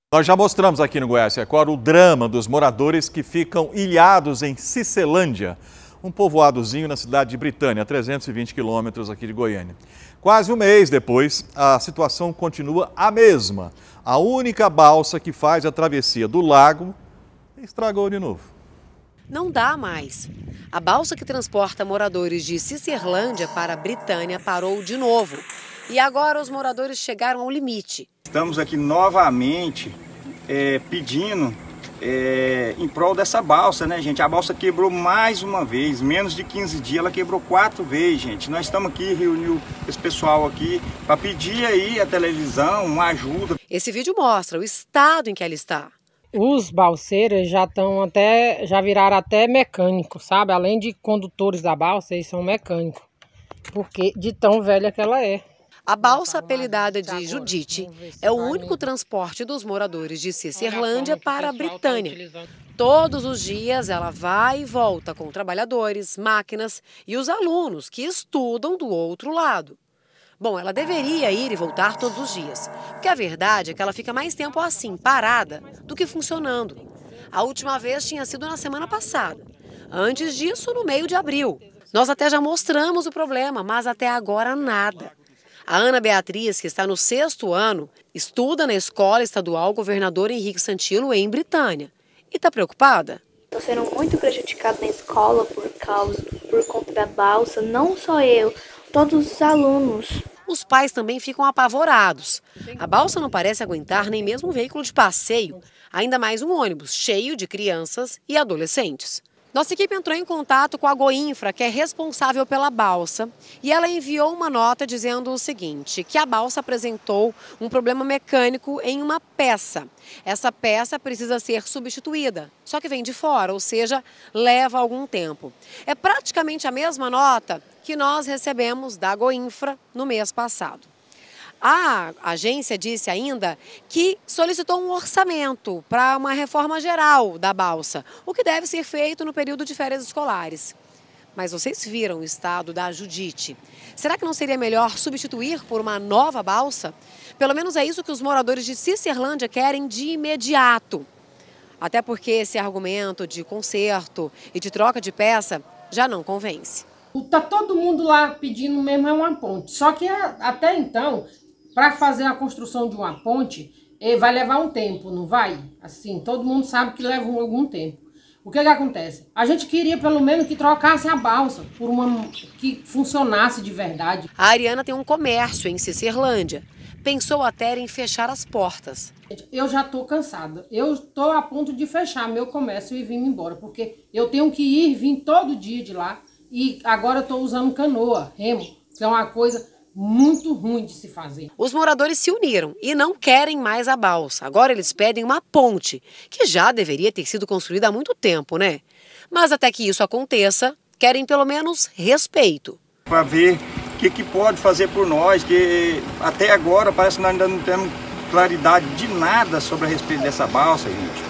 Nós já mostramos aqui no Goiás Record o drama dos moradores que ficam ilhados em Cicelândia, um povoadozinho na cidade de Britânia, a 320 quilômetros aqui de Goiânia. Quase um mês depois, a situação continua a mesma. A única balsa que faz a travessia do lago estragou de novo. Não dá mais. A balsa que transporta moradores de Cicerlândia para Britânia parou de novo. E agora os moradores chegaram ao limite. Estamos aqui novamente pedindo em prol dessa balsa, né, gente? A balsa quebrou mais uma vez, menos de 15 dias, ela quebrou 4 vezes, gente. Nós estamos aqui, reuniu esse pessoal aqui, para pedir aí à televisão uma ajuda. Esse vídeo mostra o estado em que ela está. Os balseiros já viraram até mecânicos, sabe? Além de condutores da balsa, eles são mecânicos, porque de tão velha que ela é. A balsa, apelidada de Judite, é o único transporte dos moradores de Cicerlândia para a Britânia. Todos os dias ela vai e volta com trabalhadores, máquinas e os alunos que estudam do outro lado. Bom, ela deveria ir e voltar todos os dias, porque a verdade é que ela fica mais tempo assim, parada, do que funcionando. A última vez tinha sido na semana passada. Antes disso, no meio de abril. Nós até já mostramos o problema, mas até agora nada. A Ana Beatriz, que está no 6º ano, estuda na Escola Estadual Governador Henrique Santilo, em Britânia. E está preocupada? Estou sendo muito prejudicada na escola por conta da balsa, não só eu, todos os alunos. Os pais também ficam apavorados. A balsa não parece aguentar nem mesmo um veículo de passeio, ainda mais um ônibus cheio de crianças e adolescentes. Nossa equipe entrou em contato com a Goinfra, que é responsável pela balsa, e ela enviou uma nota dizendo o seguinte, que a balsa apresentou um problema mecânico em uma peça. Essa peça precisa ser substituída, só que vem de fora, ou seja, leva algum tempo. É praticamente a mesma nota que nós recebemos da Goinfra no mês passado. A agência disse ainda que solicitou um orçamento para uma reforma geral da balsa, o que deve ser feito no período de férias escolares. Mas vocês viram o estado da Judite. Será que não seria melhor substituir por uma nova balsa? Pelo menos é isso que os moradores de Cicerlândia querem de imediato. Até porque esse argumento de conserto e de troca de peça já não convence. Tá todo mundo lá pedindo mesmo uma ponte. Só que até então, para fazer a construção de uma ponte, vai levar um tempo, não vai? Assim, todo mundo sabe que leva algum tempo. O que acontece? A gente queria pelo menos que trocasse a balsa por uma que funcionasse de verdade. A Ariana tem um comércio em Cicerlândia. Pensou até em fechar as portas. Eu já estou cansada. Eu estou a ponto de fechar meu comércio e vir embora, porque eu tenho que ir e vir todo dia de lá. E agora eu estou usando canoa, remo, que é uma coisa muito ruim de se fazer. Os moradores se uniram e não querem mais a balsa. Agora eles pedem uma ponte, que já deveria ter sido construída há muito tempo, né? Mas até que isso aconteça, querem pelo menos respeito. Para ver o que pode fazer por nós, que até agora parece que nós ainda não temos claridade de nada sobre a respeito dessa balsa, gente.